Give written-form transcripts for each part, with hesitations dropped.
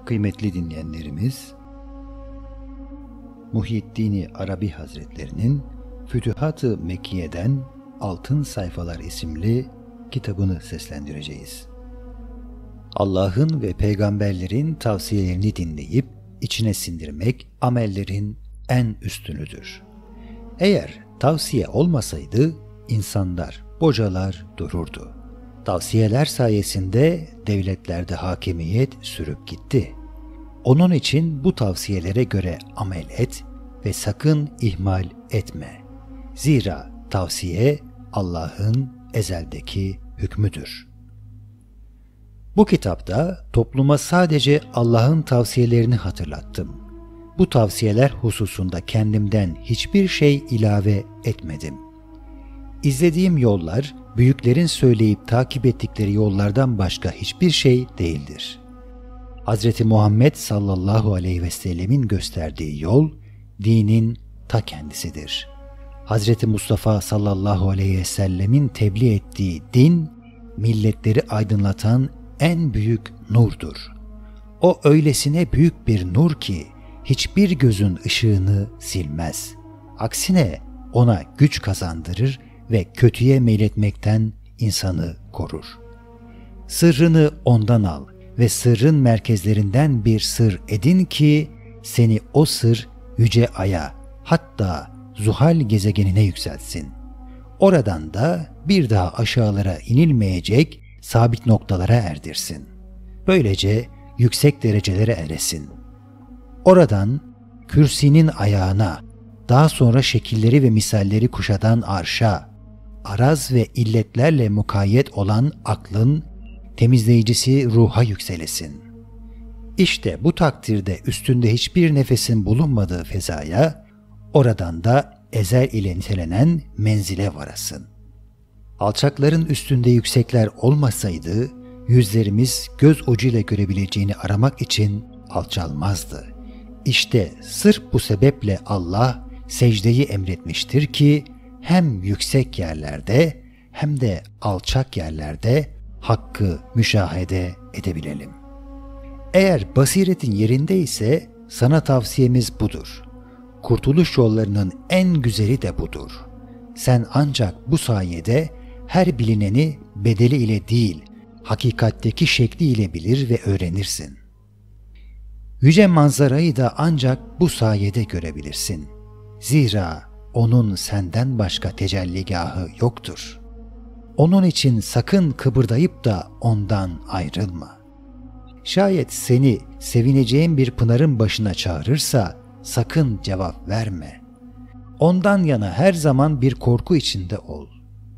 Kıymetli dinleyenlerimiz, Muhyiddin Arabi Hazretlerinin Fütühat-ı Mekkiye'den Altın Sayfalar isimli kitabını seslendireceğiz. Allah'ın ve peygamberlerin tavsiyelerini dinleyip içine sindirmek amellerin en üstünüdür. Eğer tavsiye olmasaydı insanlar bocalar dururdu. Tavsiyeler sayesinde devletlerde hakimiyet sürüp gitti. Onun için bu tavsiyelere göre amel et ve sakın ihmal etme. Zira tavsiye Allah'ın ezeldeki hükmüdür. Bu kitapta topluma sadece Allah'ın tavsiyelerini hatırlattım. Bu tavsiyeler hususunda kendimden hiçbir şey ilave etmedim. İzlediğim yollar, büyüklerin söyleyip takip ettikleri yollardan başka hiçbir şey değildir. Hz. Muhammed sallallahu aleyhi ve sellemin gösterdiği yol, dinin ta kendisidir. Hz. Mustafa sallallahu aleyhi ve sellemin tebliğ ettiği din, milletleri aydınlatan en büyük nurdur. O öylesine büyük bir nur ki, hiçbir gözün ışığını silmez. Aksine ona güç kazandırır ve kötüye meyletmekten insanı korur. Sırrını ondan al ve sırrın merkezlerinden bir sır edin ki seni o sır yüce aya, hatta Zuhal gezegenine yükseltsin. Oradan da bir daha aşağılara inilmeyecek sabit noktalara erdirsin. Böylece yüksek derecelere eresin. Oradan kürsinin ayağına, daha sonra şekilleri ve misalleri kuşatan arşa, araz ve illetlerle mukayyet olan aklın temizleyicisi ruha yükselesin. İşte bu takdirde üstünde hiçbir nefesin bulunmadığı fezaya, oradan da ezel ile nitelenen menzile varasın. Alçakların üstünde yüksekler olmasaydı, yüzlerimiz göz ucuyla görebileceğini aramak için alçalmazdı. İşte sırf bu sebeple Allah secdeyi emretmiştir ki hem yüksek yerlerde hem de alçak yerlerde hakkı müşahede edebilelim. Eğer basiretin yerinde ise sana tavsiyemiz budur. Kurtuluş yollarının en güzeli de budur. Sen ancak bu sayede her bilineni bedeli ile değil, hakikatteki şekliyle bilir ve öğrenirsin. Yüce manzarayı da ancak bu sayede görebilirsin. Zira onun senden başka tecelligahı yoktur. Onun için sakın kıpırdayıp da ondan ayrılma. Şayet seni sevineceğin bir pınarın başına çağırırsa sakın cevap verme. Ondan yana her zaman bir korku içinde ol.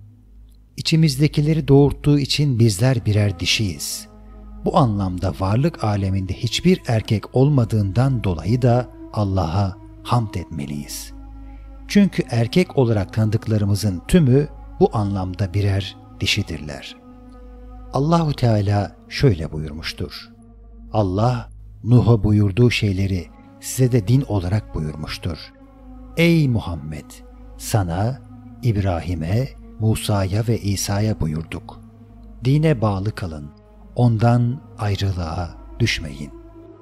İçimizdekileri doğurttuğu için bizler birer dişiyiz. Bu anlamda varlık aleminde hiçbir erkek olmadığından dolayı da Allah'a hamd etmeliyiz. Çünkü erkek olarak tanıdıklarımızın tümü bu anlamda birer dişidirler. Allahu Teala şöyle buyurmuştur. Allah Nuh'a buyurduğu şeyleri size de din olarak buyurmuştur. Ey Muhammed! Sana, İbrahim'e, Musa'ya ve İsa'ya buyurduk. Dine bağlı kalın. Ondan ayrılığa düşmeyin.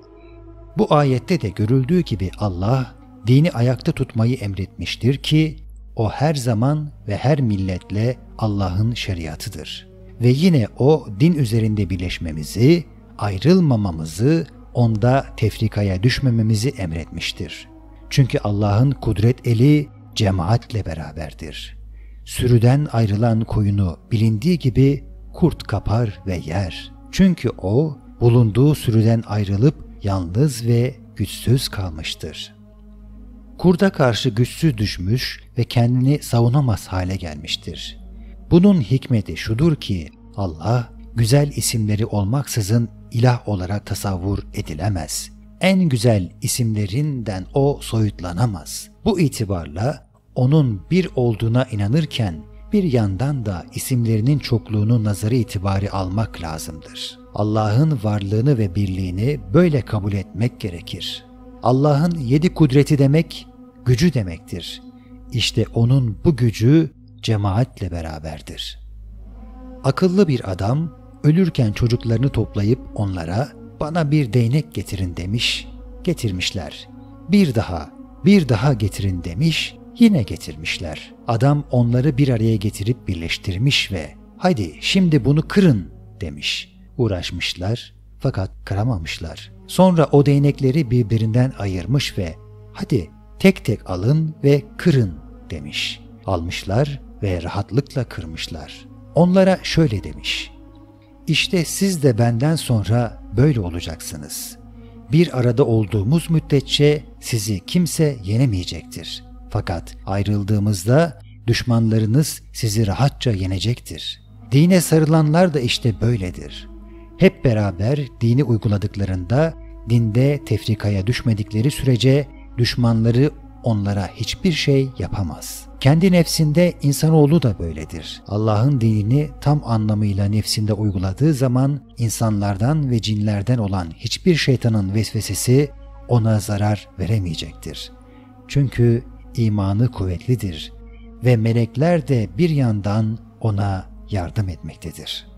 Bu ayette de görüldüğü gibi Allah dini ayakta tutmayı emretmiştir ki o her zaman ve her milletle Allah'ın şeriatıdır. Ve yine o din üzerinde birleşmemizi, ayrılmamamızı, onda tefrikaya düşmememizi emretmiştir. Çünkü Allah'ın kudret eli cemaatle beraberdir. Sürüden ayrılan koyunu bilindiği gibi kurt kapar ve yer. Çünkü o bulunduğu sürüden ayrılıp yalnız ve güçsüz kalmıştır. Kurda karşı güçsüz düşmüş ve kendini savunamaz hale gelmiştir. Bunun hikmeti şudur ki Allah güzel isimleri olmaksızın ilah olarak tasavvur edilemez. En güzel isimlerinden o soyutlanamaz. Bu itibarla onun bir olduğuna inanırken bir yandan da isimlerinin çokluğunu nazarı itibari almak lazımdır. Allah'ın varlığını ve birliğini böyle kabul etmek gerekir. Allah'ın 7 kudreti demek, gücü demektir. İşte onun bu gücü cemaatle beraberdir. Akıllı bir adam ölürken çocuklarını toplayıp onlara bana bir değnek getirin demiş, getirmişler. Bir daha getirin demiş, yine getirmişler. Adam onları bir araya getirip birleştirmiş ve haydi şimdi bunu kırın demiş. Uğraşmışlar fakat kıramamışlar. Sonra o değnekleri birbirinden ayırmış ve hadi tek tek alın ve kırın demiş. Almışlar ve rahatlıkla kırmışlar. Onlara şöyle demiş: İşte siz de benden sonra böyle olacaksınız. Bir arada olduğumuz müddetçe sizi kimse yenemeyecektir. Fakat ayrıldığımızda düşmanlarınız sizi rahatça yenecektir. Dine sarılanlar da işte böyledir. Hep beraber dini uyguladıklarında dinde tefrikaya düşmedikleri sürece düşmanları onlara hiçbir şey yapamaz. Kendi nefsinde insanoğlu da böyledir. Allah'ın dinini tam anlamıyla nefsinde uyguladığı zaman insanlardan ve cinlerden olan hiçbir şeytanın vesvesesi ona zarar veremeyecektir. Çünkü imanı kuvvetlidir ve melekler de bir yandan ona yardım etmektedir.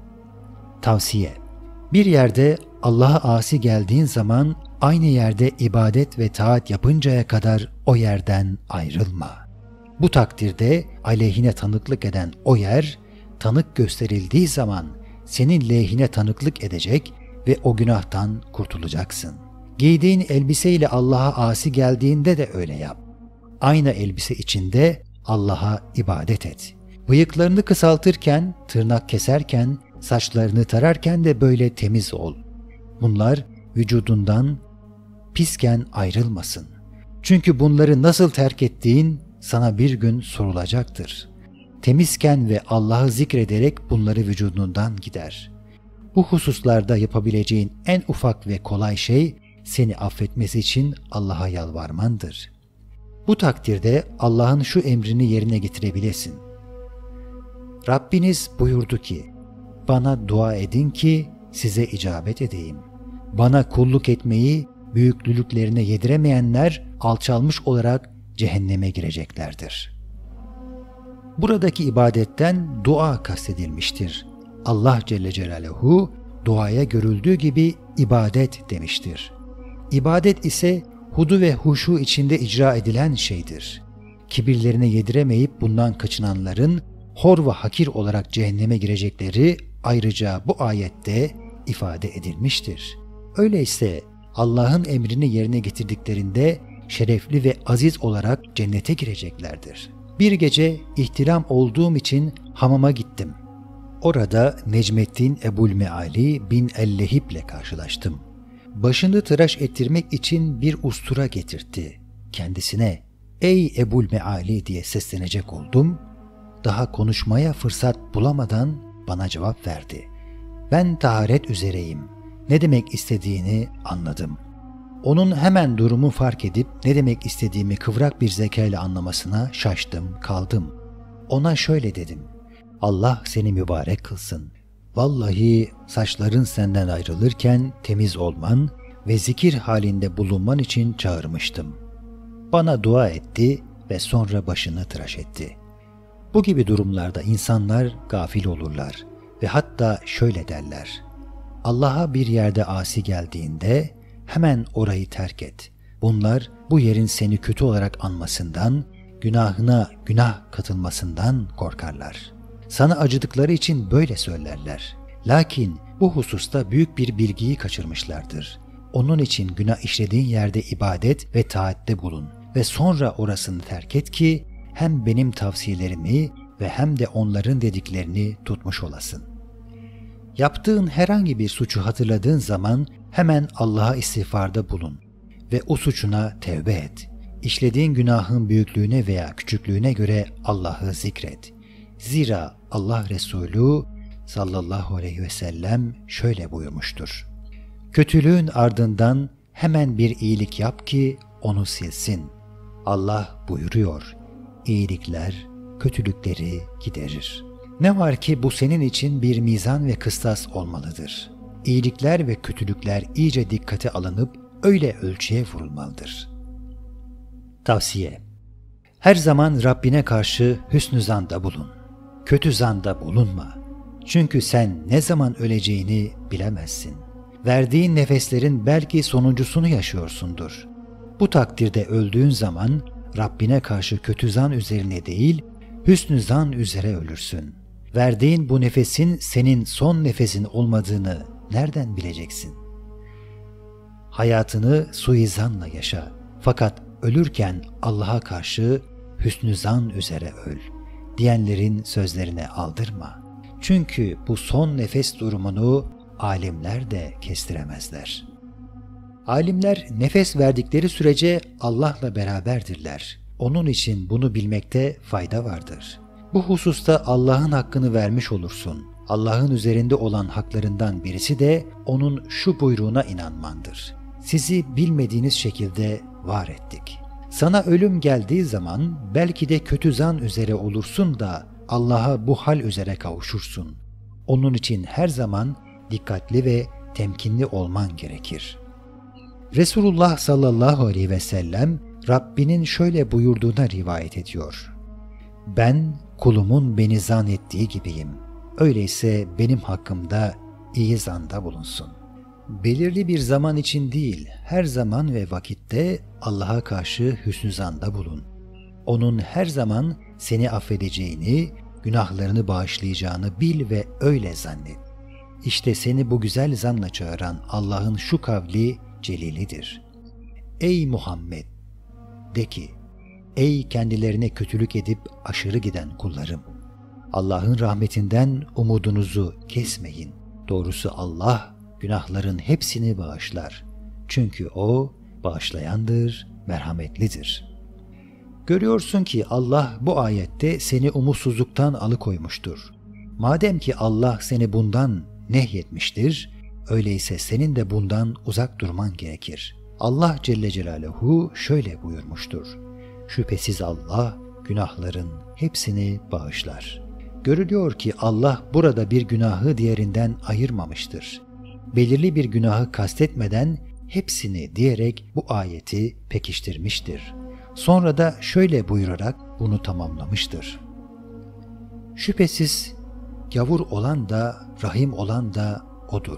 Tavsiye: bir yerde Allah'a asi geldiğin zaman aynı yerde ibadet ve taat yapıncaya kadar o yerden ayrılma. Bu takdirde aleyhine tanıklık eden o yer, tanık gösterildiği zaman senin lehine tanıklık edecek ve o günahtan kurtulacaksın. Giydiğin elbiseyle Allah'a asi geldiğinde de öyle yap. Aynı elbise içinde Allah'a ibadet et. Bıyıklarını kısaltırken, tırnak keserken, saçlarını tararken de böyle temiz ol. Bunlar vücudundan pisken ayrılmasın. Çünkü bunları nasıl terk ettiğin sana bir gün sorulacaktır. Temizken ve Allah'ı zikrederek bunları vücudundan gider. Bu hususlarda yapabileceğin en ufak ve kolay şey seni affetmesi için Allah'a yalvarmandır. Bu takdirde Allah'ın şu emrini yerine getirebilesin. Rabbiniz buyurdu ki, bana dua edin ki size icabet edeyim. Bana kulluk etmeyi büyüklülüklerine yediremeyenler alçalmış olarak cehenneme gireceklerdir. Buradaki ibadetten dua kastedilmiştir. Allah Celle Celaluhu duaya görüldüğü gibi ibadet demiştir. İbadet ise hudu ve huşu içinde icra edilen şeydir. Kibirlerine yediremeyip bundan kaçınanların hor ve hakir olarak cehenneme girecekleri ayrıca bu ayette ifade edilmiştir. Öyleyse Allah'ın emrini yerine getirdiklerinde şerefli ve aziz olarak cennete gireceklerdir. Bir gece ihtilam olduğum için hamama gittim. Orada Necmettin Ebu'l-Meali bin el-Lehib ile karşılaştım. Başını tıraş ettirmek için bir ustura getirtti. Kendisine "Ey Ebu'l-Meali" diye seslenecek oldum. Daha konuşmaya fırsat bulamadan bana cevap verdi. Ben taharet üzereyim. Ne demek istediğini anladım. Onun hemen durumu fark edip ne demek istediğimi kıvrak bir zekayla anlamasına şaştım, kaldım. Ona şöyle dedim: Allah seni mübarek kılsın. Vallahi saçların senden ayrılırken temiz olman ve zikir halinde bulunman için çağırmıştım. Bana dua etti ve sonra başını tıraş etti. Bu gibi durumlarda insanlar gafil olurlar ve hatta şöyle derler: Allah'a bir yerde asi geldiğinde hemen orayı terk et. Bunlar bu yerin seni kötü olarak anmasından, günahına günah katılmasından korkarlar. Sana acıdıkları için böyle söylerler. Lakin bu hususta büyük bir bilgiyi kaçırmışlardır. Onun için günah işlediğin yerde ibadet ve taatte bulun ve sonra orasını terk et ki hem benim tavsiyelerimi ve hem de onların dediklerini tutmuş olasın. Yaptığın herhangi bir suçu hatırladığın zaman hemen Allah'a istiğfarda bulun ve o suçuna tevbe et. İşlediğin günahın büyüklüğüne veya küçüklüğüne göre Allah'ı zikret. Zira Allah Resulü sallallahu aleyhi ve sellem şöyle buyurmuştur: Kötülüğün ardından hemen bir iyilik yap ki onu silsin. Allah buyuruyor: İyilikler kötülükleri giderir. Ne var ki bu senin için bir mizan ve kıstas olmalıdır. İyilikler ve kötülükler iyice dikkate alınıp öyle ölçüye vurulmalıdır. Tavsiye: her zaman Rabbine karşı hüsnü zanda bulun. Kötü zanda bulunma. Çünkü sen ne zaman öleceğini bilemezsin. Verdiğin nefeslerin belki sonuncusunu yaşıyorsundur. Bu takdirde öldüğün zaman Rabbine karşı kötü zan üzerine değil, hüsnü zan üzere ölürsün. Verdiğin bu nefesin senin son nefesin olmadığını nereden bileceksin? Hayatını suizanla yaşa. Fakat ölürken Allah'a karşı hüsnü zan üzere öl diyenlerin sözlerine aldırma. Çünkü bu son nefes durumunu alimler de kestiremezler. Alimler nefes verdikleri sürece Allah'la beraberdirler. Onun için bunu bilmekte fayda vardır. Bu hususta Allah'ın hakkını vermiş olursun. Allah'ın üzerinde olan haklarından birisi de onun şu buyruğuna inanmandır. Sizi bilmediğiniz şekilde var ettik. Sana ölüm geldiği zaman belki de kötü zan üzere olursun da Allah'a bu hal üzere kavuşursun. Onun için her zaman dikkatli ve temkinli olman gerekir. Resulullah sallallahu aleyhi ve sellem Rabbinin şöyle buyurduğuna rivayet ediyor. Ben kulumun beni zannettiği gibiyim. Öyleyse benim hakkımda iyi zanda bulunsun. Belirli bir zaman için değil, her zaman ve vakitte Allah'a karşı hüsnü zanda bulun. Onun her zaman seni affedeceğini, günahlarını bağışlayacağını bil ve öyle zannet. İşte seni bu güzel zanla çağıran Allah'ın şu kavli celilidir. Ey Muhammed! De ki, ey kendilerine kötülük edip aşırı giden kullarım! Allah'ın rahmetinden umudunuzu kesmeyin. Doğrusu Allah günahların hepsini bağışlar. Çünkü O bağışlayandır, merhametlidir. Görüyorsun ki Allah bu ayette seni umutsuzluktan alıkoymuştur. Madem ki Allah seni bundan nehyetmiştir, öyleyse senin de bundan uzak durman gerekir. Allah Celle Celaluhu şöyle buyurmuştur. Şüphesiz Allah günahların hepsini bağışlar. Görülüyor ki Allah burada bir günahı diğerinden ayırmamıştır. Belirli bir günahı kastetmeden hepsini diyerek bu ayeti pekiştirmiştir. Sonra da şöyle buyurarak bunu tamamlamıştır. Şüphesiz gavur olan da rahim olan da O'dur.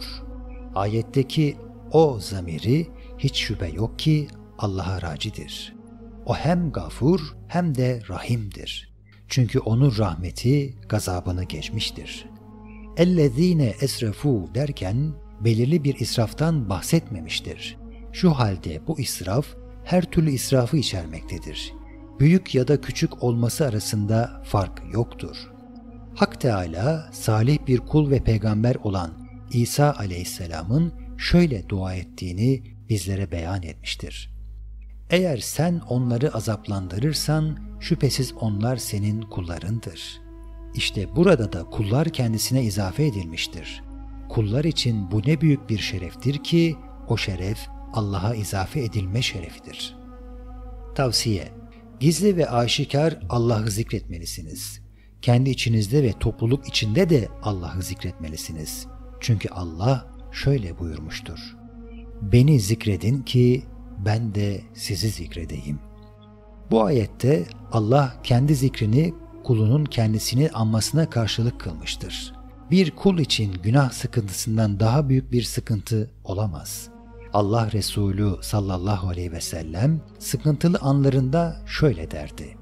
Ayetteki O zamiri hiç şüphe yok ki Allah'a racidir. O hem gafur hem de rahimdir. Çünkü onun rahmeti gazabını geçmiştir. اَلَّذ۪ينَ esrefû derken belirli bir israftan bahsetmemiştir. Şu halde bu israf her türlü israfı içermektedir. Büyük ya da küçük olması arasında fark yoktur. Hak Teâlâ salih bir kul ve peygamber olan İsa aleyhisselamın şöyle dua ettiğini bizlere beyan etmiştir. Eğer sen onları azaplandırırsan şüphesiz onlar senin kullarındır. İşte burada da kullar kendisine izafe edilmiştir. Kullar için bu ne büyük bir şereftir ki o şeref Allah'a izafe edilme şerefidir. Tavsiye: gizli ve aşikar Allah'ı zikretmelisiniz. Kendi içinizde ve topluluk içinde de Allah'ı zikretmelisiniz. Çünkü Allah şöyle buyurmuştur. Beni zikredin ki ben de sizi zikredeyim. Bu ayette Allah kendi zikrini kulunun kendisini anmasına karşılık kılmıştır. Bir kul için günah sıkıntısından daha büyük bir sıkıntı olamaz. Allah Resulü sallallahu aleyhi ve sellem sıkıntılı anlarında şöyle derdi.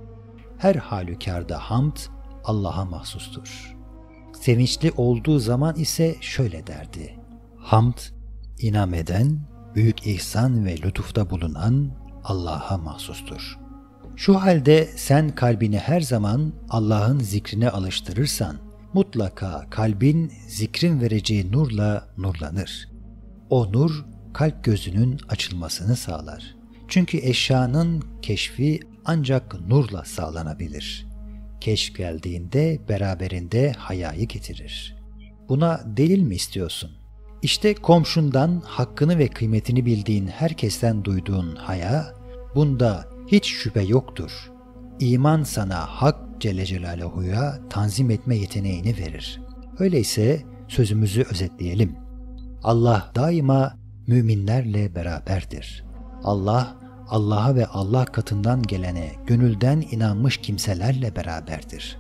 Her halükarda hamd Allah'a mahsustur. Sevinçli olduğu zaman ise şöyle derdi. Hamd, inam eden, büyük ihsan ve lütufta bulunan Allah'a mahsustur. Şu halde sen kalbini her zaman Allah'ın zikrine alıştırırsan, mutlaka kalbin zikrin vereceği nurla nurlanır. O nur, kalp gözünün açılmasını sağlar. Çünkü eşyanın keşfi ancak nurla sağlanabilir. Keşf geldiğinde beraberinde hayayı getirir. Buna delil mi istiyorsun? İşte komşundan hakkını ve kıymetini bildiğin herkesten duyduğun haya, bunda hiç şüphe yoktur. İman sana Hak Celle Celaluhu'ya tanzim etme yeteneğini verir. Öyleyse sözümüzü özetleyelim. Allah daima müminlerle beraberdir. Allah, Allah'a ve Allah katından gelene gönülden inanmış kimselerle beraberdir.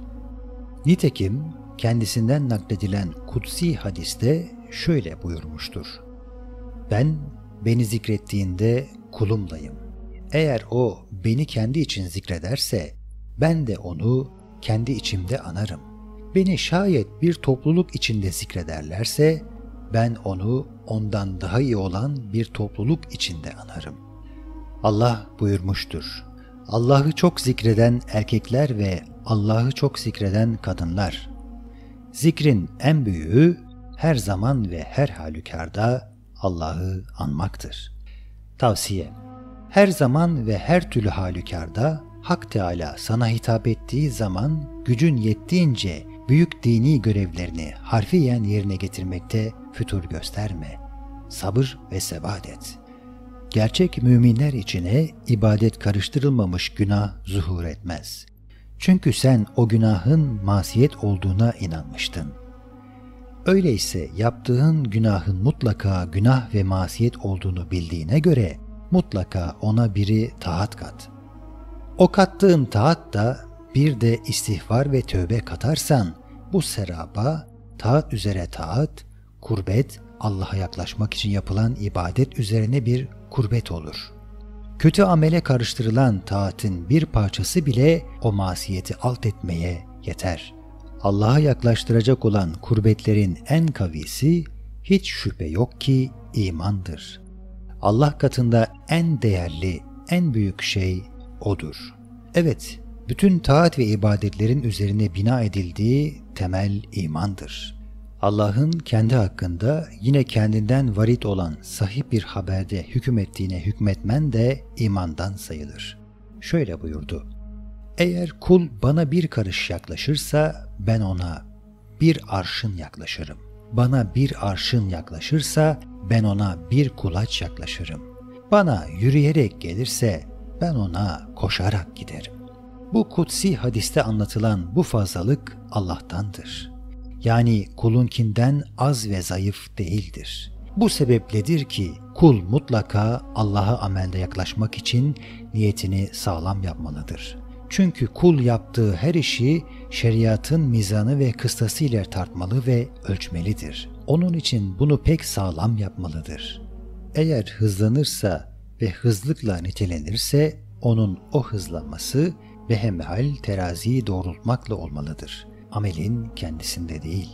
Nitekim kendisinden nakledilen kutsi hadiste şöyle buyurmuştur. Ben beni zikrettiğinde kulumlayım. Eğer o beni kendi için zikrederse ben de onu kendi içimde anarım. Beni şayet bir topluluk içinde zikrederlerse ben onu ondan daha iyi olan bir topluluk içinde anarım. Allah buyurmuştur: Allah'ı çok zikreden erkekler ve Allah'ı çok zikreden kadınlar. Zikrin en büyüğü her zaman ve her halükarda Allah'ı anmaktır. Tavsiye: her zaman ve her türlü halükarda Hak Teâlâ sana hitap ettiği zaman gücün yettiğince büyük dini görevlerini harfiyen yerine getirmekte fütur gösterme. Sabır ve sebat et. Gerçek müminler içine ibadet karıştırılmamış günah zuhur etmez. Çünkü sen o günahın masiyet olduğuna inanmıştın. Öyleyse yaptığın günahın mutlaka günah ve masiyet olduğunu bildiğine göre mutlaka ona biri taat kat. O kattığın taat da bir de istihvar ve tövbe katarsan bu seraba taat üzere taat, kurbet, Allah'a yaklaşmak için yapılan ibadet üzerine bir kurbet olur. Kötü amele karıştırılan taatın bir parçası bile o masiyeti alt etmeye yeter. Allah'a yaklaştıracak olan kurbetlerin en kavisi hiç şüphe yok ki imandır. Allah katında en değerli, en büyük şey O'dur. Evet, bütün taat ve ibadetlerin üzerine bina edildiği temel imandır. Allah'ın kendi hakkında yine kendinden varit olan sahih bir haberde hükmettiğine hükmetmen de imandan sayılır. Şöyle buyurdu: Eğer kul bana bir karış yaklaşırsa ben ona bir arşın yaklaşırım. Bana bir arşın yaklaşırsa ben ona bir kulaç yaklaşırım. Bana yürüyerek gelirse ben ona koşarak giderim. Bu kutsi hadiste anlatılan bu fazlalık Allah'tandır. Yani kulunkinden az ve zayıf değildir. Bu sebepledir ki kul mutlaka Allah'a amelde yaklaşmak için niyetini sağlam yapmalıdır. Çünkü kul yaptığı her işi şeriatın mizanı ve kıstası ile tartmalı ve ölçmelidir. Onun için bunu pek sağlam yapmalıdır. Eğer hızlanırsa ve hızlıkla nitelenirse onun o hızlanması behemhal teraziyi doğrultmakla olmalıdır. Amelin kendisinde değil.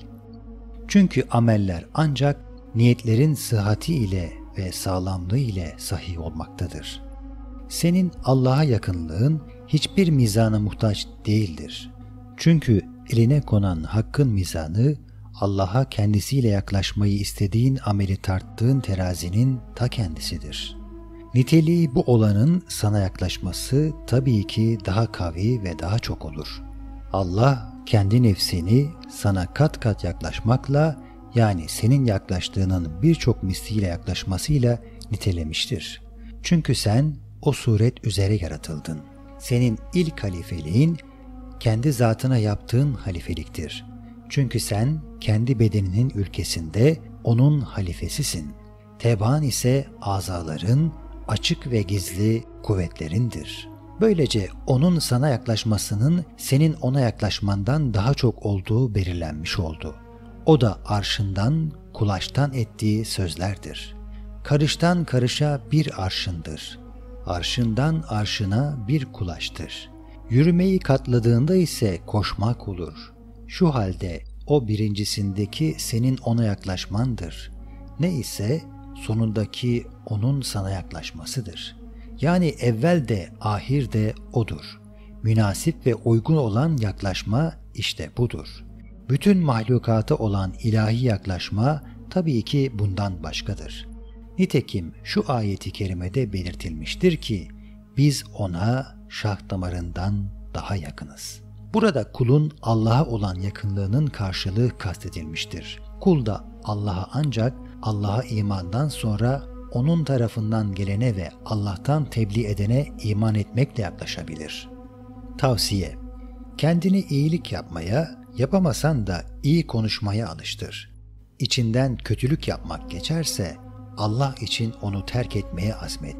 Çünkü ameller ancak niyetlerin sıhhati ile ve sağlamlığı ile sahih olmaktadır. Senin Allah'a yakınlığın hiçbir mizana muhtaç değildir. Çünkü eline konan hakkın mizanı Allah'a kendisiyle yaklaşmayı istediğin ameli tarttığın terazinin ta kendisidir. Niteliği bu olanın sana yaklaşması tabii ki daha kavi ve daha çok olur. Allah kendi nefsini sana kat kat yaklaşmakla, yani senin yaklaştığının birçok misliyle yaklaşmasıyla nitelemiştir. Çünkü sen o suret üzere yaratıldın. Senin ilk halifeliğin kendi zatına yaptığın halifeliktir. Çünkü sen kendi bedeninin ülkesinde onun halifesisin. Tebaan ise azaların, açık ve gizli kuvvetlerindir. Böylece onun sana yaklaşmasının senin ona yaklaşmandan daha çok olduğu belirlenmiş oldu. O da arşından, kulaçtan ettiği sözlerdir. Karıştan karışa bir arşındır. Arşından arşına bir kulaçtır. Yürümeyi katladığında ise koşmak olur. Şu halde o birincisindeki senin ona yaklaşmandır. Ne ise sonundaki onun sana yaklaşmasıdır. Yani evvel de ahir de odur. Münasip ve uygun olan yaklaşma işte budur. Bütün mahlukata olan ilahi yaklaşma tabii ki bundan başkadır. Nitekim şu ayeti kerimede belirtilmiştir ki biz ona şah damarından daha yakınız. Burada kulun Allah'a olan yakınlığının karşılığı kastedilmiştir. Kul da Allah'a ancak Allah'a imandan sonra onun tarafından gelene ve Allah'tan tebliğ edene iman etmekle yaklaşabilir. Tavsiye: kendini iyilik yapmaya, yapamasan da iyi konuşmaya alıştır. İçinden kötülük yapmak geçerse Allah için onu terk etmeye azmet.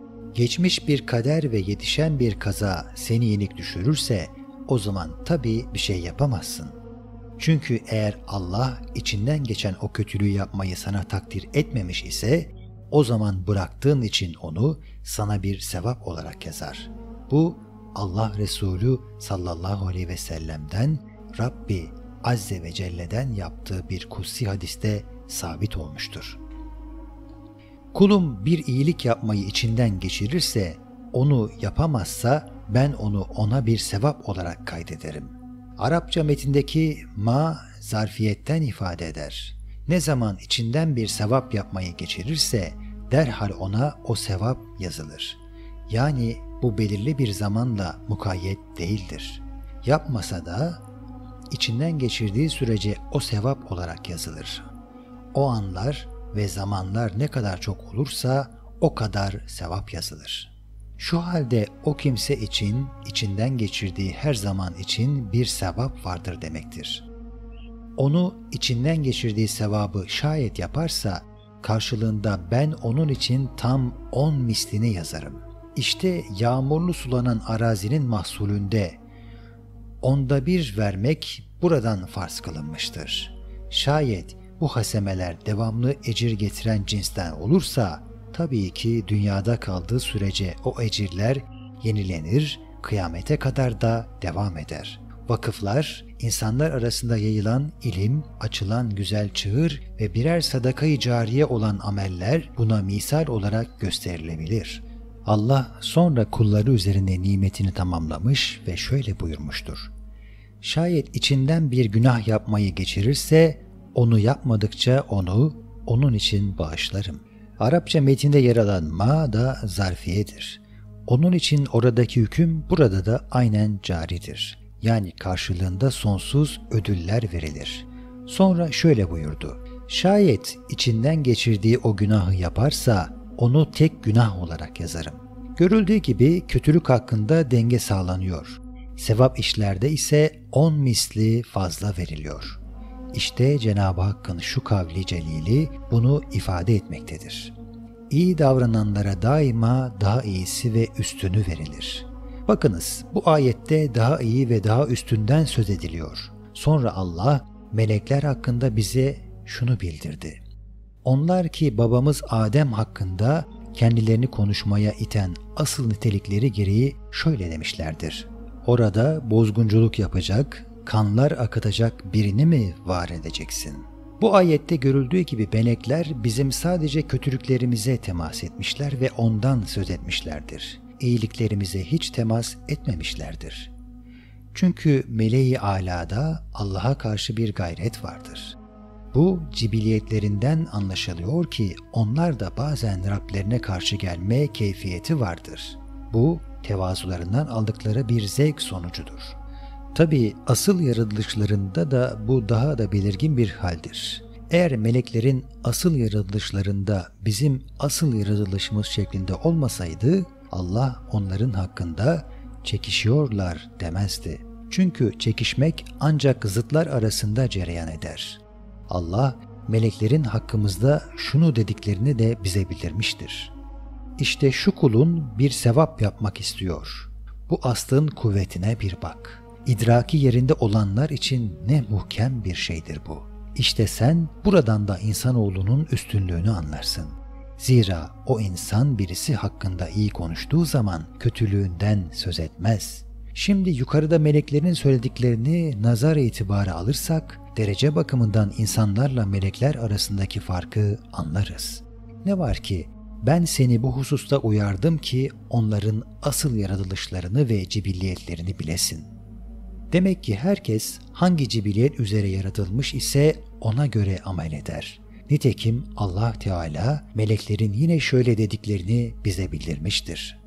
Geçmiş bir kader ve yetişen bir kaza seni yenik düşürürse o zaman tabii bir şey yapamazsın. Çünkü eğer Allah içinden geçen o kötülüğü yapmayı sana takdir etmemiş ise o zaman bıraktığın için onu sana bir sevap olarak yazar. Bu Allah Resulü sallallahu aleyhi ve sellem'den Rabbi Azze ve Celle'den yaptığı bir kutsi hadiste sabit olmuştur. Kulum bir iyilik yapmayı içinden geçirirse, onu yapamazsa ben onu ona bir sevap olarak kaydederim. Arapça metindeki ma zarfiyetten ifade eder. Ne zaman içinden bir sevap yapmayı geçirirse derhal ona o sevap yazılır. Yani bu belirli bir zamanla mukayyet değildir. Yapmasa da içinden geçirdiği sürece o sevap olarak yazılır. O anlar ve zamanlar ne kadar çok olursa o kadar sevap yazılır. Şu halde o kimse için içinden geçirdiği her zaman için bir sevap vardır demektir. Onu içinden geçirdiği sevabı şayet yaparsa karşılığında ben onun için tam 10 mislini yazarım. İşte yağmurlu sulanan arazinin mahsulünde 1/10 vermek buradan farz kılınmıştır. Şayet bu hasemeler devamlı ecir getiren cinsten olursa tabii ki dünyada kaldığı sürece o ecirler yenilenir, kıyamete kadar da devam eder. Vakıflar, insanlar arasında yayılan ilim, açılan güzel çığır ve birer sadaka-i cariye olan ameller buna misal olarak gösterilebilir. Allah sonra kulları üzerine nimetini tamamlamış ve şöyle buyurmuştur. Şayet içinden bir günah yapmayı geçirirse, onu yapmadıkça onu onun için bağışlarım. Arapça metinde yer alan ma da zarfiyedir. Onun için oradaki hüküm burada da aynen caridir. Yani karşılığında sonsuz ödüller verilir. Sonra şöyle buyurdu. Şayet içinden geçirdiği o günahı yaparsa onu tek günah olarak yazarım. Görüldüğü gibi kötülük hakkında denge sağlanıyor. Sevap işlerde ise 10 misli fazla veriliyor. İşte Cenab-ı Hakk'ın şu kavli celili bunu ifade etmektedir. İyi davrananlara daima daha iyisi ve üstünü verilir. Bakınız bu ayette daha iyi ve daha üstünden söz ediliyor. Sonra Allah melekler hakkında bize şunu bildirdi. Onlar ki babamız Adem hakkında kendilerini konuşmaya iten asıl nitelikleri gereği şöyle demişlerdir. Orada bozgunculuk yapacak, kanlar akıtacak birini mi var edeceksin? Bu ayette görüldüğü gibi melekler bizim sadece kötülüklerimize temas etmişler ve ondan söz etmişlerdir. İyiliklerimize hiç temas etmemişlerdir. Çünkü meleği alada Allah'a karşı bir gayret vardır. Bu cibiliyetlerinden anlaşılıyor ki onlar da bazen Rablerine karşı gelme keyfiyeti vardır. Bu tevazularından aldıkları bir zevk sonucudur. Tabii asıl yaratılışlarında da bu daha da belirgin bir haldir. Eğer meleklerin asıl yaratılışlarında bizim asıl yaratılışımız şeklinde olmasaydı Allah onların hakkında çekişiyorlar demezdi. Çünkü çekişmek ancak zıtlar arasında cereyan eder. Allah meleklerin hakkımızda şunu dediklerini de bize bildirmiştir. İşte şu kulun bir sevap yapmak istiyor. Bu aslın kuvvetine bir bak. İdraki yerinde olanlar için ne muhkem bir şeydir bu. İşte sen buradan da insanoğlunun üstünlüğünü anlarsın. Zira o insan birisi hakkında iyi konuştuğu zaman kötülüğünden söz etmez. Şimdi yukarıda meleklerin söylediklerini nazar itibarı alırsak, derece bakımından insanlarla melekler arasındaki farkı anlarız. Ne var ki ben seni bu hususta uyardım ki onların asıl yaratılışlarını ve cibilliyetlerini bilesin. Demek ki herkes hangi cibiliyet üzere yaratılmış ise ona göre amel eder. Nitekim Allah Teala meleklerin yine şöyle dediklerini bize bildirmiştir.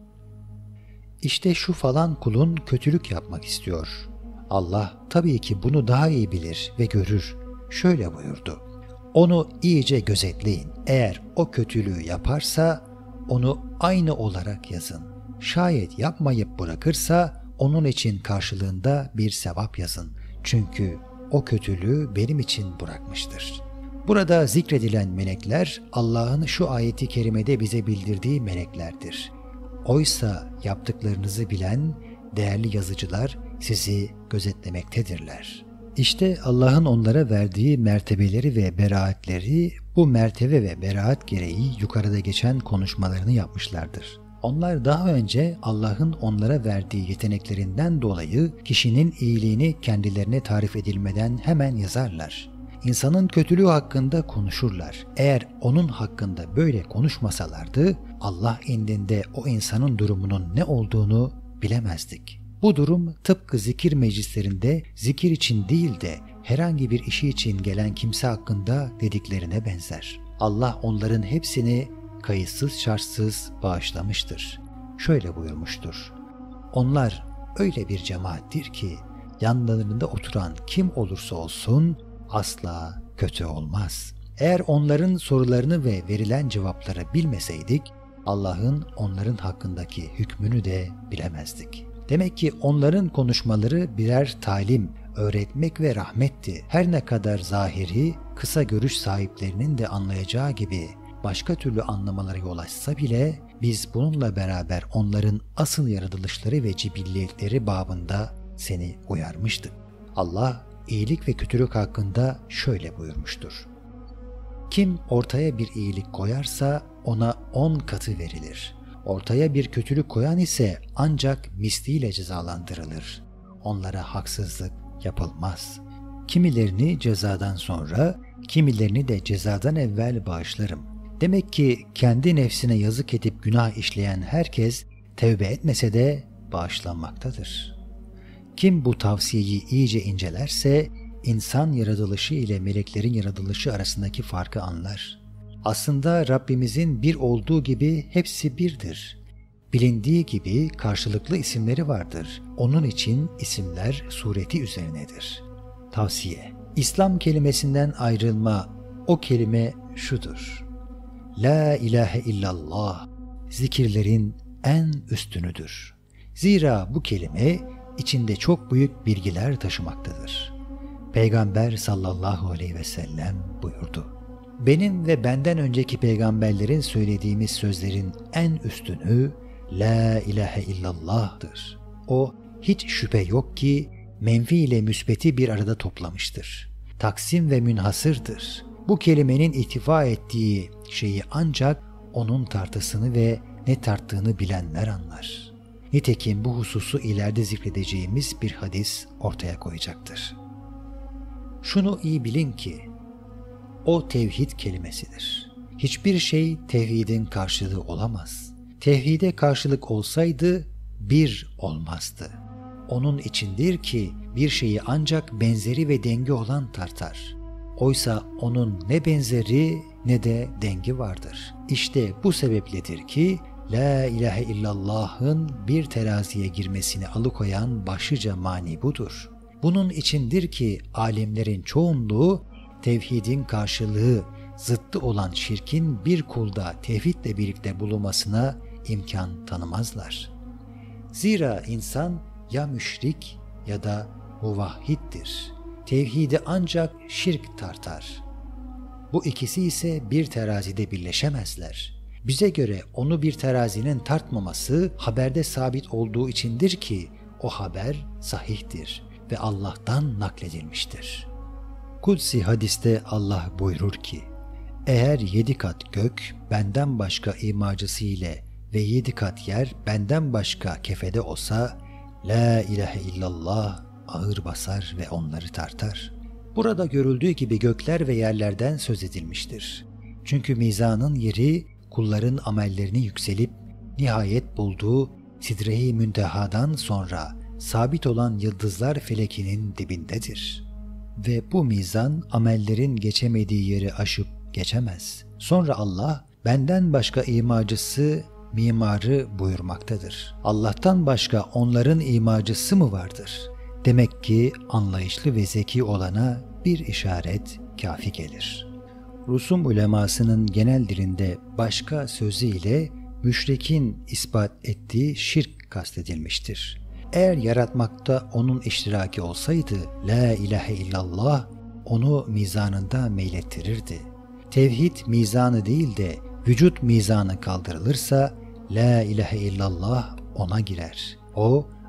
İşte şu falan kulun kötülük yapmak istiyor. Allah tabii ki bunu daha iyi bilir ve görür. Şöyle buyurdu. Onu iyice gözetleyin. Eğer o kötülüğü yaparsa onu aynı olarak yazın. Şayet yapmayıp bırakırsa onun için karşılığında bir sevap yazın. Çünkü o kötülüğü benim için bırakmıştır. Burada zikredilen melekler Allah'ın şu ayeti kerimede bize bildirdiği meleklerdir. Oysa yaptıklarınızı bilen değerli yazıcılar sizi gözetlemektedirler. İşte Allah'ın onlara verdiği mertebeleri ve beraatleri bu mertebe ve beraat gereği yukarıda geçen konuşmalarını yapmışlardır. Onlar daha önce Allah'ın onlara verdiği yeteneklerinden dolayı kişinin iyiliğini kendilerine tarif edilmeden hemen yazarlar. İnsanın kötülüğü hakkında konuşurlar. Eğer onun hakkında böyle konuşmasalardı Allah indinde o insanın durumunun ne olduğunu bilemezdik. Bu durum tıpkı zikir meclislerinde zikir için değil de herhangi bir işi için gelen kimse hakkında dediklerine benzer. Allah onların hepsini kayıtsız şartsız bağışlamıştır. Şöyle buyurmuştur: onlar öyle bir cemaattir ki yanlarında oturan kim olursa olsun asla kötü olmaz. Eğer onların sorularını ve verilen cevapları bilmeseydik Allah'ın onların hakkındaki hükmünü de bilemezdik. Demek ki onların konuşmaları birer talim, öğretmek ve rahmetti. Her ne kadar zahiri, kısa görüş sahiplerinin de anlayacağı gibi başka türlü anlamaları yol açsa bile biz bununla beraber onların asıl yaratılışları ve cibilliyetleri babında seni uyarmıştık. Allah iyilik ve kötülük hakkında şöyle buyurmuştur: kim ortaya bir iyilik koyarsa ona 10 katı verilir. Ortaya bir kötülük koyan ise ancak misliyle cezalandırılır. Onlara haksızlık yapılmaz. Kimilerini cezadan sonra, kimilerini de cezadan evvel bağışlarım. Demek ki kendi nefsine yazık edip günah işleyen herkes tevbe etmese de bağışlanmaktadır. Kim bu tavsiyeyi iyice incelerse insan yaratılışı ile meleklerin yaratılışı arasındaki farkı anlar. Aslında Rabbimizin bir olduğu gibi hepsi birdir. Bilindiği gibi karşılıklı isimleri vardır. Onun için isimler sureti üzerinedir. Tavsiye: İslam kelimesinden ayrılma, o kelime şudur: La ilahe illallah, zikirlerin en üstünüdür. Zira bu kelime içinde çok büyük bilgiler taşımaktadır. Peygamber sallallahu aleyhi ve sellem buyurdu: benim ve benden önceki peygamberlerin söylediğimiz sözlerin en üstünü La ilahe illallah'tır. O hiç şüphe yok ki menfi ile müsbeti bir arada toplamıştır. Taksim ve münhasırdır. Bu kelimenin ihtiva ettiği şeyi ancak onun tartısını ve ne tarttığını bilenler anlar. Nitekim bu hususu ileride zikredeceğimiz bir hadis ortaya koyacaktır. Şunu iyi bilin ki o tevhid kelimesidir. Hiçbir şey tevhidin karşılığı olamaz. Tevhide karşılık olsaydı bir olmazdı. Onun içindir ki bir şeyi ancak benzeri ve dengi olan tartar. Oysa onun ne benzeri ne de dengi vardır. İşte bu sebepledir ki La ilahe illallah'ın bir teraziye girmesini alıkoyan başlıca mani budur. Bunun içindir ki alimlerin çoğunluğu tevhidin karşılığı zıttı olan şirkin bir kulda tevhidle birlikte bulunmasına imkan tanımazlar. Zira insan ya müşrik ya da muvahhiddir. Tevhidi ancak şirk tartar. Bu ikisi ise bir terazide birleşemezler. Bize göre onu bir terazinin tartmaması haberde sabit olduğu içindir ki o haber sahihtir ve Allah'tan nakledilmiştir. Kudsi hadiste Allah buyurur ki: eğer 7 kat gök benden başka imacısı ile ve 7 kat yer benden başka kefede olsa La ilahe illallah ağır basar ve onları tartar. Burada görüldüğü gibi gökler ve yerlerden söz edilmiştir. Çünkü mizanın yeri kulların amellerini yükselip nihayet bulduğu Sidre-i Münteha'dan sonra sabit olan yıldızlar felekinin dibindedir. Ve bu mizan amellerin geçemediği yeri aşıp geçemez. Sonra Allah benden başka imacısı, mimarı buyurmaktadır. Allah'tan başka onların imacısı mı vardır? Demek ki anlayışlı ve zeki olana bir işaret kafi gelir. Rusum ulemasının genel dilinde başka sözüyle müşrikin ispat ettiği şirk kastedilmiştir. Eğer yaratmakta onun iştiraki olsaydı La ilahe illallah onu mizanında meylettirirdi. Tevhid mizanı değil de vücut mizanı kaldırılırsa La ilahe illallah ona girer. O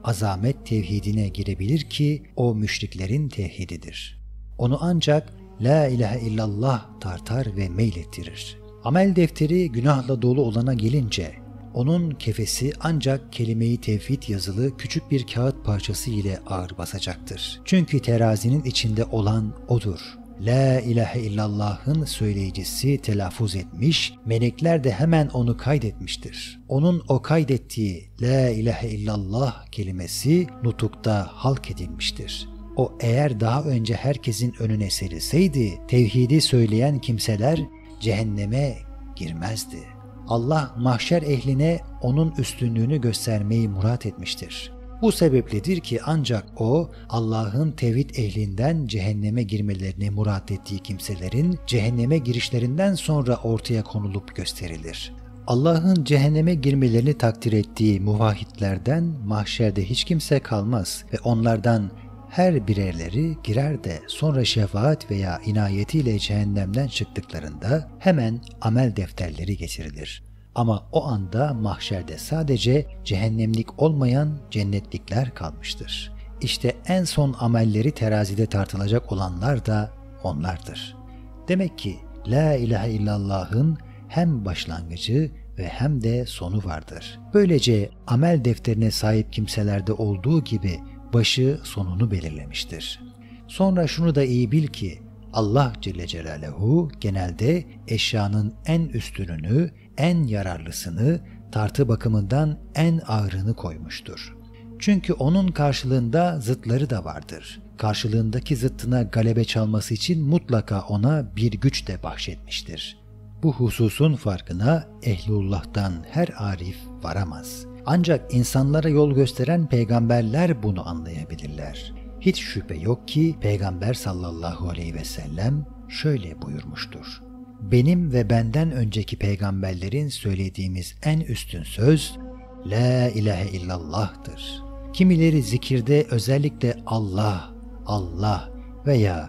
azamet tevhidine girebilir ki o müşriklerin tevhididir. Onu ancak la ilahe illallah tartar ve meylettirir. Amel defteri günahla dolu olana gelince onun kefesi ancak kelime-i tevhid yazılı küçük bir kağıt parçası ile ağır basacaktır. Çünkü terazinin içinde olan odur. La ilahe illallah'ın söyleyicisi telaffuz etmiş, melekler de hemen onu kaydetmiştir. Onun o kaydettiği la ilahe illallah kelimesi nutukta halk edilmiştir. O eğer daha önce herkesin önüne serilseydi, tevhidi söyleyen kimseler cehenneme girmezdi. Allah mahşer ehline onun üstünlüğünü göstermeyi murat etmiştir. Bu sebepledir ki ancak o, Allah'ın tevhid ehlinden cehenneme girmelerini murat ettiği kimselerin cehenneme girişlerinden sonra ortaya konulup gösterilir. Allah'ın cehenneme girmelerini takdir ettiği muvahhidlerden mahşerde hiç kimse kalmaz ve onlardan her birerleri girer de sonra şefaat veya inayetiyle cehennemden çıktıklarında hemen amel defterleri getirilir. Ama o anda mahşerde sadece cehennemlik olmayan cennetlikler kalmıştır. İşte en son amelleri terazide tartılacak olanlar da onlardır. Demek ki la ilahe illallah'ın hem başlangıcı ve hem de sonu vardır. Böylece amel defterine sahip kimselerde olduğu gibi başı sonunu belirlemiştir. Sonra şunu da iyi bil ki Allah Celle Celaluhu genelde eşyanın en üstününü, en yararlısını, tartı bakımından en ağırını koymuştur. Çünkü onun karşılığında zıtları da vardır. Karşılığındaki zıttına galebe çalması için mutlaka ona bir güç de bahşetmiştir. Bu hususun farkına ehlullah'tan her arif varamaz. Ancak insanlara yol gösteren peygamberler bunu anlayabilirler. Hiç şüphe yok ki Peygamber sallallahu aleyhi ve sellem şöyle buyurmuştur. Benim ve benden önceki peygamberlerin söylediğimiz en üstün söz La ilahe illallah'tır. Kimileri zikirde özellikle Allah, Allah veya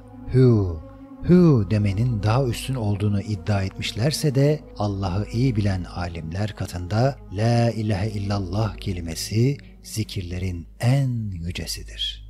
Hu demenin daha üstün olduğunu iddia etmişlerse de Allah'ı iyi bilen alimler katında La ilahe illallah kelimesi zikirlerin en yücesidir.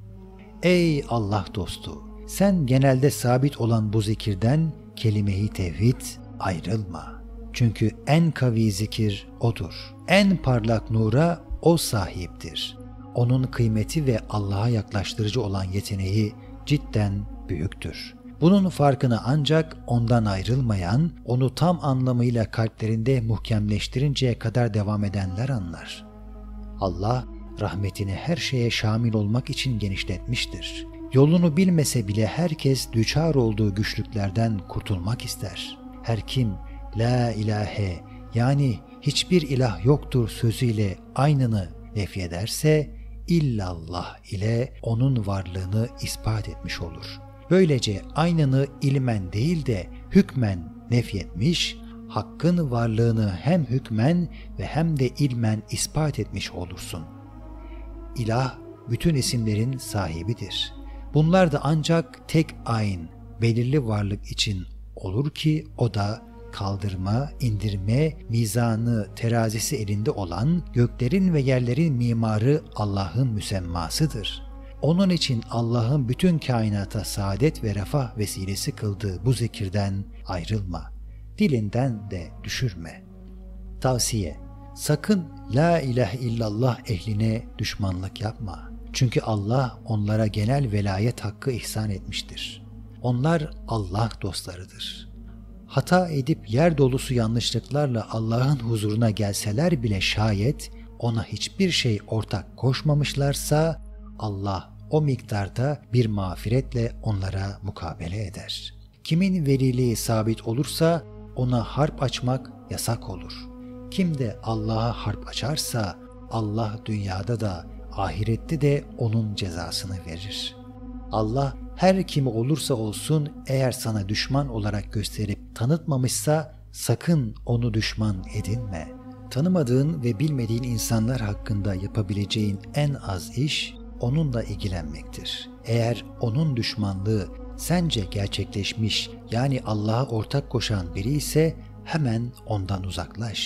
Ey Allah dostu! Sen genelde sabit olan bu zikirden kelime-i tevhid ayrılma. Çünkü en kavi zikir odur. En parlak nura o sahiptir. Onun kıymeti ve Allah'a yaklaştırıcı olan yeteneği cidden büyüktür. Bunun farkını ancak ondan ayrılmayan, onu tam anlamıyla kalplerinde muhkemleştirinceye kadar devam edenler anlar. Allah rahmetini her şeye şamil olmak için genişletmiştir. Yolunu bilmese bile herkes düçar olduğu güçlüklerden kurtulmak ister. Her kim la ilahe yani hiçbir ilah yoktur sözüyle aynını nefyederse illallah ile onun varlığını ispat etmiş olur. Böylece aynını ilmen değil de hükmen nefyetmiş, hakkın varlığını hem hükmen ve hem de ilmen ispat etmiş olursun. İlah bütün isimlerin sahibidir. Bunlar da ancak tek ayn, belirli varlık için olur ki o da kaldırma, indirme, mizanı, terazisi elinde olan göklerin ve yerlerin mimarı Allah'ın müsemmasıdır. Onun için Allah'ın bütün kainata saadet ve refah vesilesi kıldığı bu zikirden ayrılma. Dilinden de düşürme. Tavsiye: sakın la ilahe illallah ehline düşmanlık yapma. Çünkü Allah onlara genel velayet hakkı ihsan etmiştir. Onlar Allah dostlarıdır. Hata edip yer dolusu yanlışlıklarla Allah'ın huzuruna gelseler bile şayet ona hiçbir şey ortak koşmamışlarsa Allah o miktarda bir mağfiretle onlara mukabele eder. Kimin veliliği sabit olursa ona harp açmak yasak olur. Kim de Allah'a harp açarsa Allah dünyada da ahirette de onun cezasını verir. Allah her kimi olursa olsun eğer sana düşman olarak gösterip tanıtmamışsa sakın onu düşman edinme. Tanımadığın ve bilmediğin insanlar hakkında yapabileceğin en az iş onunla ilgilenmektir. Eğer onun düşmanlığı sence gerçekleşmiş yani Allah'a ortak koşan biri ise hemen ondan uzaklaş.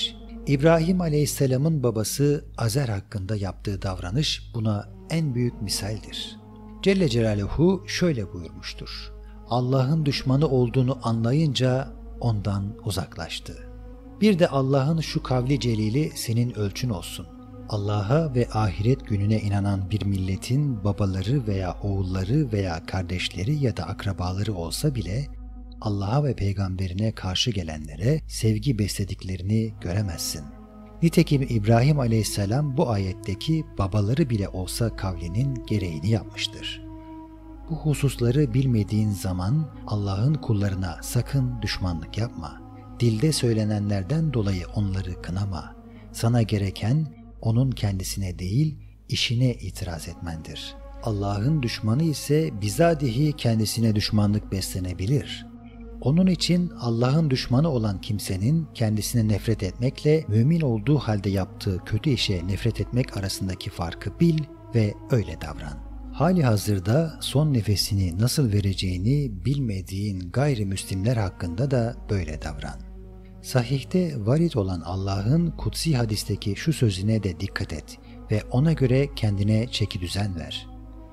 İbrahim Aleyhisselam'ın babası Azer hakkında yaptığı davranış buna en büyük misaldir. Celle Celaluhu şöyle buyurmuştur: Allah'ın düşmanı olduğunu anlayınca ondan uzaklaştı. Bir de Allah'ın şu kavli celili senin ölçün olsun: Allah'a ve ahiret gününe inanan bir milletin babaları veya oğulları veya kardeşleri ya da akrabaları olsa bile Allah'a ve peygamberine karşı gelenlere sevgi beslediklerini göremezsin. Nitekim İbrahim Aleyhisselam bu ayetteki babaları bile olsa kavlinin gereğini yapmıştır. Bu hususları bilmediğin zaman Allah'ın kullarına sakın düşmanlık yapma. Dilde söylenenlerden dolayı onları kınama. Sana gereken onun kendisine değil, işine itiraz etmendir. Allah'ın düşmanı ise bizatihi kendisine düşmanlık beslenebilir. Onun için Allah'ın düşmanı olan kimsenin kendisine nefret etmekle mümin olduğu halde yaptığı kötü işe nefret etmek arasındaki farkı bil ve öyle davran. Hali hazırda son nefesini nasıl vereceğini bilmediğin gayrimüslimler hakkında da böyle davran. Sahihte varid olan Allah'ın kutsi hadisteki şu sözüne de dikkat et ve ona göre kendine çekidüzen ver.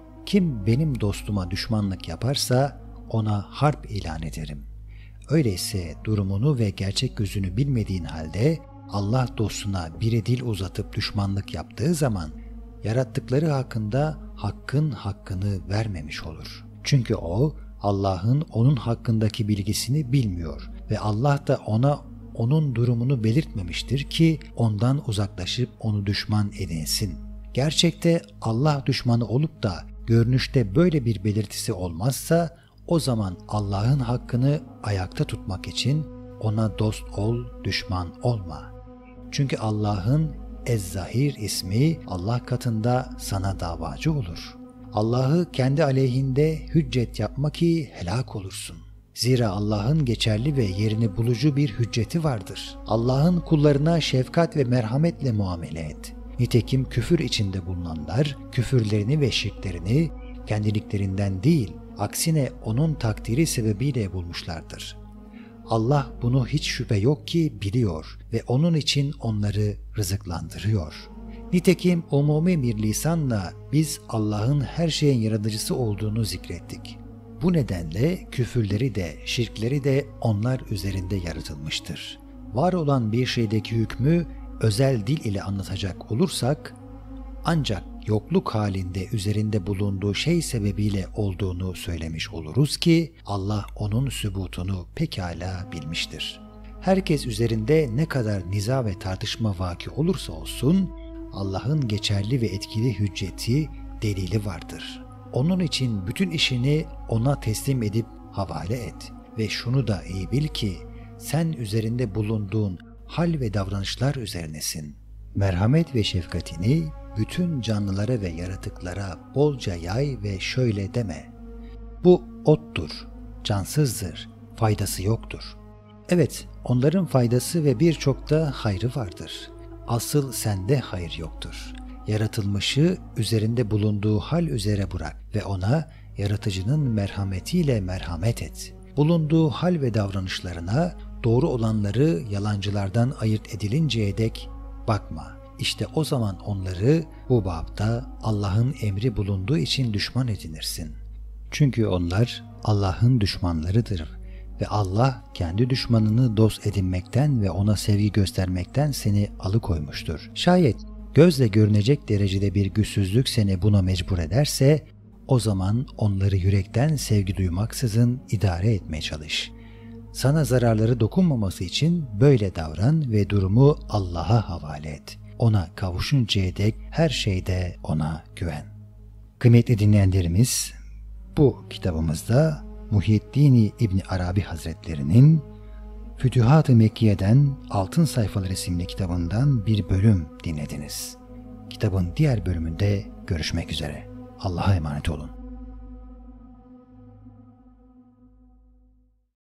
Kim benim dostuma düşmanlık yaparsa ona harp ilan ederim. Öyleyse durumunu ve gerçek yüzünü bilmediğin halde Allah dostuna biri dil uzatıp düşmanlık yaptığı zaman yarattıkları hakkında hakkın hakkını vermemiş olur. Çünkü o Allah'ın onun hakkındaki bilgisini bilmiyor ve Allah da ona onun durumunu belirtmemiştir ki ondan uzaklaşıp onu düşman edinsin. Gerçekte Allah düşmanı olup da görünüşte böyle bir belirtisi olmazsa o zaman Allah'ın hakkını ayakta tutmak için ona dost ol, düşman olma. Çünkü Allah'ın Ez-Zahir ismi Allah katında sana davacı olur. Allah'ı kendi aleyhinde hüccet yapma ki helak olursun. Zira Allah'ın geçerli ve yerini bulucu bir hücceti vardır. Allah'ın kullarına şefkat ve merhametle muamele et. Nitekim küfür içinde bulunanlar küfürlerini ve şirklerini kendiliklerinden değil, aksine onun takdiri sebebiyle bulmuşlardır. Allah bunu hiç şüphe yok ki biliyor ve onun için onları rızıklandırıyor. Nitekim umumi bir lisanla biz Allah'ın her şeyin yaratıcısı olduğunu zikrettik. Bu nedenle küfürleri de şirkleri de onlar üzerinde yaratılmıştır. Var olan bir şeydeki hükmü özel dil ile anlatacak olursak ancak yokluk halinde üzerinde bulunduğu şey sebebiyle olduğunu söylemiş oluruz ki Allah onun sübutunu pekala bilmiştir. Herkes üzerinde ne kadar niza ve tartışma vaki olursa olsun Allah'ın geçerli ve etkili hücceti, delili vardır. Onun için bütün işini ona teslim edip havale et ve şunu da iyi bil ki sen üzerinde bulunduğun hal ve davranışlar üzerinesin. Merhamet ve şefkatini bütün canlılara ve yaratıklara bolca yay ve şöyle deme: bu ottur, cansızdır, faydası yoktur. Evet, onların faydası ve birçok da hayrı vardır. Asıl sende hayır yoktur. Yaratılmışı üzerinde bulunduğu hal üzere bırak ve ona yaratıcının merhametiyle merhamet et. Bulunduğu hal ve davranışlarına doğru olanları yalancılardan ayırt edilinceye dek bakma. İşte o zaman onları bu babda Allah'ın emri bulunduğu için düşman edinirsin. Çünkü onlar Allah'ın düşmanlarıdır ve Allah kendi düşmanını dost edinmekten ve ona sevgi göstermekten seni alıkoymuştur. Şayet gözle görünecek derecede bir güçsüzlük seni buna mecbur ederse o zaman onları yürekten sevgi duymaksızın idare etmeye çalış. Sana zararları dokunmaması için böyle davran ve durumu Allah'a havale et. Ona kavuşuncaya dek her şeyde ona güven. Kıymetli dinleyenlerimiz, bu kitabımızda Muhyiddin İbni Arabi Hazretlerinin Fütühat-ı Mekkiye'den Altın Sayfalar isimli kitabından bir bölüm dinlediniz. Kitabın diğer bölümünde görüşmek üzere. Allah'a emanet olun.